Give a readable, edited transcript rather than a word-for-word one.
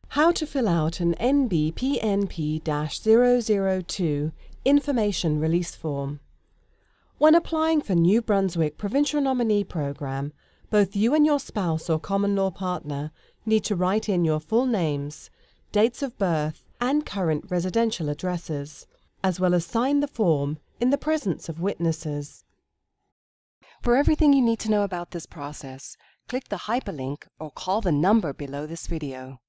How to fill out an NBPNP-002 Information Release Form. When applying for New Brunswick Provincial Nominee Program, both you and your spouse or common law partner need to write in your full names, dates of birth and current residential addresses, as well as sign the form in the presence of witnesses. For everything you need to know about this process, click the hyperlink or call the number below this video.